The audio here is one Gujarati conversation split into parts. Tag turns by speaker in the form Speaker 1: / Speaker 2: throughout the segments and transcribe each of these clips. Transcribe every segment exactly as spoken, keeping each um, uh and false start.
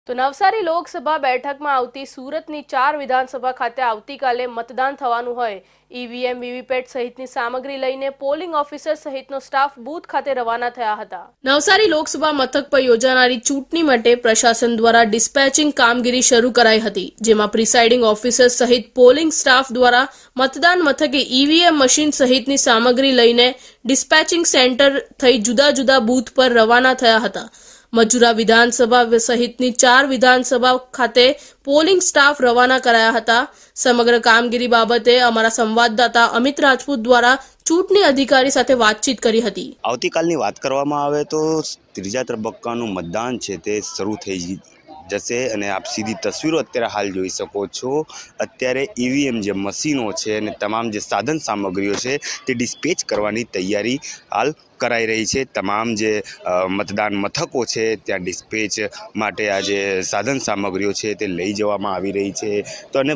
Speaker 1: તો નવસારી લોકસભા બેઠકમાં આવતી સુરતની ચાર વિધાનસભા ખાતે આવતીકાલે મતદાન થવાનું હોય ઈવીએમ વીવીપેટ સહિતની સામગ્રી લઈને પોલિંગ ઓફિસર સહિતનો સ્ટાફ બૂથ ખાતે રવાના થયા હતા। નવસારી લોકસભા મથક પર યોજાનારી ચૂંટણી માટે પ્રશાસન દ્વારા ડિસ્પેચિંગ કામગીરી શરૂ કરાઈ હતી, જેમાં પ્રિસાઇડિંગ ઓફિસર સહિત પોલિંગ સ્ટાફ દ્વારા મતદાન મથકે ઈવીએમ મશીન સહિતની સામગ્રી લઈને ડિસ્પેચિંગ સેન્ટર થઈ જુદા જુદા બૂથ પર રવાના થયા હતા। મજુરા વિધાનસભા સહિતની ચાર વિધાનસભા ખાતે પોલિંગ સ્ટાફ રવાના કરાયા હતા। સમગ્ર કામગીરી બાબતે અમારા સંવાદદાતા અમિત રાજપૂત દ્વારા ચૂંટણી અધિકારી સાથે વાતચીત કરી હતી।
Speaker 2: આવતીકાલની વાત કરવામાં આવે તો ત્રીજા તબક્કાનું મતદાન છે તે શરૂ થઈ જશે અને આપ સીધી તસવીરો અત્યારે હાલ જોઈ શકો છો। અત્યારે ઈવીએમ જે મશીનો છે અને તમામ જે સાધન સામગ્રીઓ છે તે ડિસ્પેચ કરવાની તૈયારી હાલ કરાઈ રહી છે। તમામ જે મતદાન મથકો છે ત્યાં ડિસ્પેચ માટે આ જે સાધન સામગ્રીઓ છે તે લઈ જવામાં આવી રહી છે। તો અને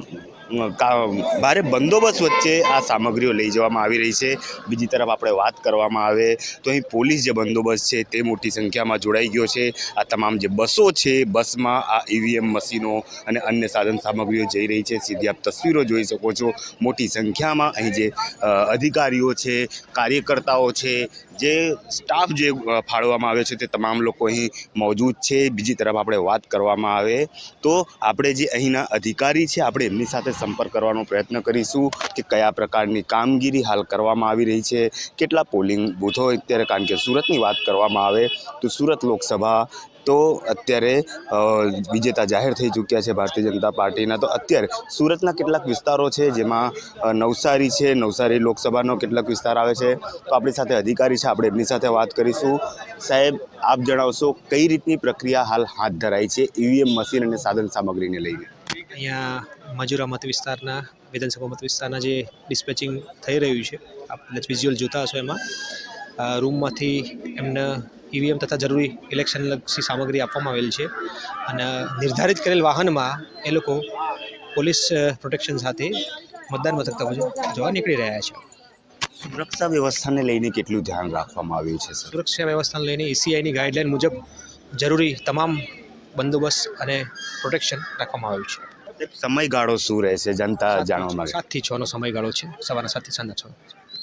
Speaker 2: ભારે બંદોબસ્ત વચ્ચે આ સામગ્રીઓ લઈ જવામાં આવી રહી છે। બીજી તરફ આપણે વાત કરવામાં આવે તો અહીં પોલીસ જે બંદોબસ્ત છે તે મોટી સંખ્યામાં જોડાઈ ગયો છે। આ તમામ જે બસો છે બસમાં આ ઈવીએમ મશીનો અને અન્ય સાધન સામગ્રીઓ જઈ રહી છે। સીધી આપ તસવીરો જોઈ શકો છો। મોટી સંખ્યામાં અહીં જે અધિકારીઓ છે, કાર્યકર્તાઓ છે, જે સ્ટાફ જે ફાળવવામાં આવ્યો છે તે તમામ લોકો અહીં મોજૂદ છે। બીજી તરફ આપણે વાત કરવામાં આવે તો આપણે જે અહીંના અધિકારી છે આપણે એમની સાથે સંપર્ક કરવાનો પ્રયત્ન કરીશું કે કયા પ્રકારની કામગીરી હાલ કરવામાં આવી રહી છે, કેટલા પોલિંગ બૂથો અત્યારે, કારણ કે સુરતની વાત કરવામાં આવે તો સુરત લોકસભા તો અત્યારે વિજેતા જાહેર થઈ ચૂક્યા છે ભારતીય જનતા પાર્ટીના। તો અત્યારે સુરતના કેટલાક વિસ્તારો છે જેમાં નવસારી છે, નવસારી લોકસભાનો કેટલાક વિસ્તાર આવે છે। તો આપણી સાથે અધિકારી છે, આપણે એમની સાથે વાત કરીશું। સાહેબ, આપ જણાવશો કઈ રીતની પ્રક્રિયા હાલ હાથ ધરાઈ છે ઈવીએમ મશીન અને સાધન સામગ્રીને લઈને?
Speaker 3: અહીંયા મજુરા મત વિસ્તારના વિધાનસભા મત વિસ્તારના જે ડિસ્પેચિંગ થઈ રહ્યું છે, આપણે વિઝ્યુઅલ જોતા હશો, એમાં રૂમમાંથી એમને ઈવીએમ તથા જરૂરી ઇલેક્શનલક્ષી સામગ્રી આપવામાં આવેલ છે અને નિર્ધારિત કરેલ વાહનમાં એ લોકો પોલીસ પ્રોટેક્શન સાથે મતદાન મથક તરફ જવા નીકળી રહ્યા છે।
Speaker 2: સુરક્ષા વ્યવસ્થાને લઈને કેટલું ધ્યાન રાખવામાં આવ્યું છે?
Speaker 3: સુરક્ષા વ્યવસ્થાને લઈને ઈસીઆઈની ગાઈડલાઇન મુજબ જરૂરી તમામ બંદોબસ્ત અને પ્રોટેક્શન રાખવામાં આવ્યું છે।
Speaker 2: સમયગાળો શું રહેશે જનતા જાણવા માંગે?
Speaker 3: સાતથી છનો સમયગાળો છે, સવારના સાતથી સાંજના છ।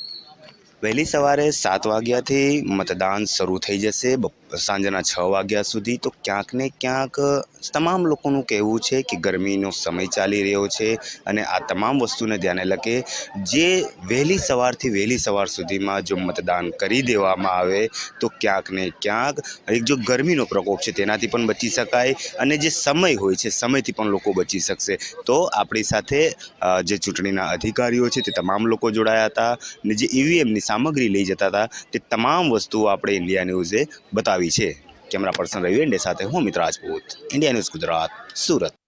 Speaker 2: વહેલી સવારે સાત વાગ્યાથી મતદાન શરૂ થઈ જશે સાંજના છ વાગ્યા સુધી। તો ક્યાંક ને ક્યાંક તમામ લોકોનું કહેવું છે કે ગરમીનો સમય ચાલી રહ્યો છે અને આ તમામ વસ્તુને ધ્યાને લકે જે વહેલી સવારથી વહેલી સવાર સુધીમાં જો મતદાન કરી દેવામાં આવે તો ક્યાંક ને ક્યાંક એક જો ગરમીનો પ્રકોપ છે તેનાથી પણ બચી શકાય અને જે સમય હોય છે સમયથી પણ લોકો બચી શકશે। તો આપણી સાથે જે ચૂંટણીના અધિકારીઓ છે તે તમામ લોકો જોડાયા હતા ને જે ઈવીએમની સામગ્રી લઈ જતા હતા તે તમામ વસ્તુઓ આપણે ઇન્ડિયા ન્યૂઝે બતાવી છે। કેમેરા પર્સન રવિ એન્ડે સાથે હું અમિત રાજપૂત, ઇન્ડિયા ન્યૂઝ ગુજરાત, સુરત।